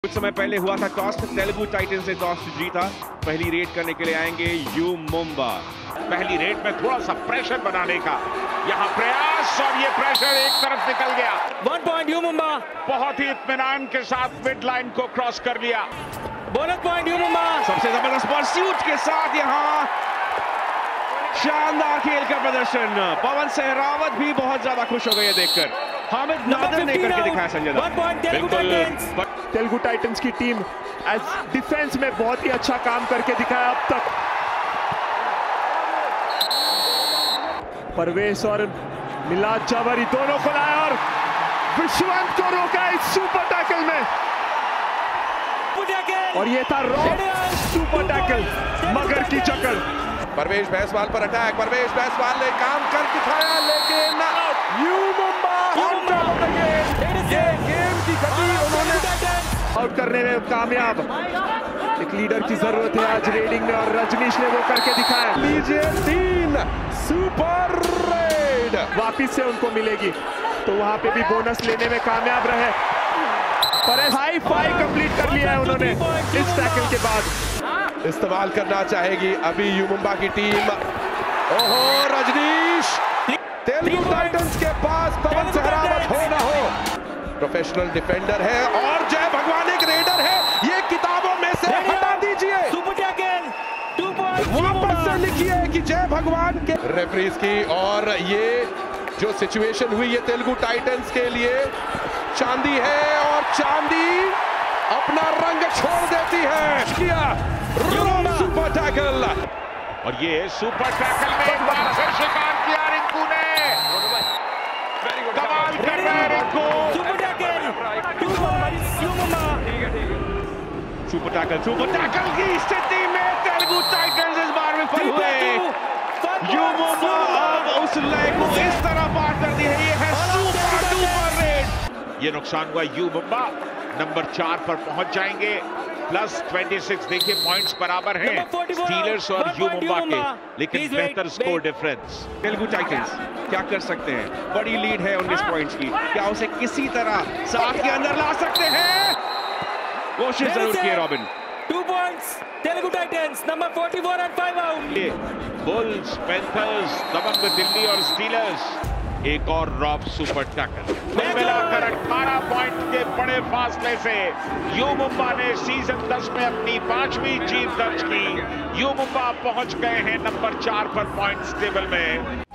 कुछ समय पहले हुआ था टॉस, तेलुगु टाइटंस ने टॉस जीता। पहली रेड करने के लिए आएंगे यू मुंबा। पहली रेड में थोड़ा सा प्रेशर बनाने का यहाँ प्रयास, और ये प्रेशर एक तरफ निकल गया। 1 पॉइंट यू मुंबा। बहुत ही इत्मीनान के साथ मिड लाइन को क्रॉस कर लिया। Bonus point U Mumba. सबसे जबरदस्त परस्यूट के साथ यहाँ शानदार खेल का प्रदर्शन। पवन सहरावत भी बहुत ज्यादा खुश हो गए देखकर। हामिद नादर ने करके दिखाया संजय दा। 1 पॉइंट तेलुगु टाइटंस की टीम एज डिफेंस में बहुत ही अच्छा काम करके दिखाया अब तक। परवेश और मिलाद जावरी दोनों को लाया और विश्वंत को रोका इस सुपर टैकल में, और ये था रॉक सुपर टैकल मगर की चक्कर। परवेश बैसवाल पर अटैक, परवेश बैसवाल ने काम कर दिखाया, लेकिन यू मुंबा ये गेम की गति उन्होंने आउट करने में कामयाब। एक लीडर की जरूरत है आज रेडिंग में, और रजनीश ने वो करके दिखाया। लीजिए 3 सुपर रेड वापिस से उनको मिलेगी, तो वहां पे भी बोनस लेने में कामयाब रहे। पर हाई फाई कंप्लीट कर लिया है उन्होंने इस टैकल के बाद। इस्तेमाल करना चाहेगी अभी यू मुंबा की टीम। ओहो रजनीश, तेलुगु टाइटंस के पास पवन सहरावत हो ना हो, प्रोफेशनल डिफेंडर है और जय भगवान एक रेडर है, ये किताबों में से हटा दीजिए। सुपर टैकल 2 पॉइंट वापस से लिखिए कि जय भगवान के रेफरीज की। और ये जो सिचुएशन हुई है तेलुगु टाइटंस के लिए चांदी है, और चांदी अपना रंग छोड़ देती है। किया रॉक सुपर टैकल, और ये सुपर टैकल में एक बार फिर शिकार किया रिंकू ने। कमाल कर रहा है Rinku. Super tackle 2 point U Mumba. Super tackle की स्थिति में तेलुगु टाइटंस इस बार विफल हुए। यू मुंबा अब उस लय को इस तरह पार कर दी है। ये है सुपर डुपर रेड। ये नुकसान हुआ यू मुंबा नंबर 4 पर पहुंच जाएंगे। +26 देखिए पॉइंट्स बराबर हैं स्टीलर्स और यू मुंबा के, लेकिन बेहतर स्कोर डिफरेंस। तेलुगु टाइटंस क्या कर सकते हैं? बड़ी लीड है 19 पॉइंट्स की, क्या उसे किसी तरह 7 के अंदर ला सकते हैं? कोशिश जरूर की Robin. 2 points Telugu Titans number 44 और 5 out. Bulls, Panthers, Dabang Delhi और स्टीलर्स एक और रॉक सुपर टैकल। कुल मिलाकर 18 पॉइंट के बड़े फासले से यू मुंबा ने सीजन 10 में अपनी 5वीं जीत दर्ज की। यू मुंबा पहुंच गए हैं नंबर 4 पर पॉइंट्स टेबल में।